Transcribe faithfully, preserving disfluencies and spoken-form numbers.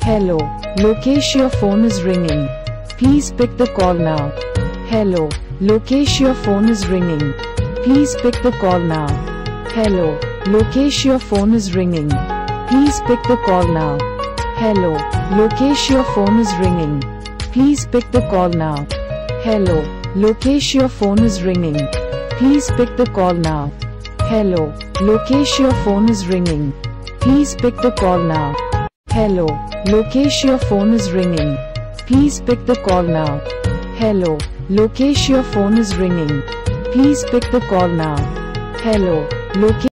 Hello, Lokesh, your phone is ringing. Please pick the call now. Hello, Lokesh, your phone is ringing. Please pick the call now. Hello, Lokesh, your phone is ringing. Please pick the call now. Hello, Lokesh, your phone is ringing. Please pick the call now. Hello, Lokesh, your phone is ringing. Please pick the call now. Hello, Lokesh, your phone is ringing. Please pick the call now. Hello, Lokesh, your phone is ringing. Please pick the call now. Hello, Lokesh, your phone is ringing. Please pick the call now. Hello, Lokesh.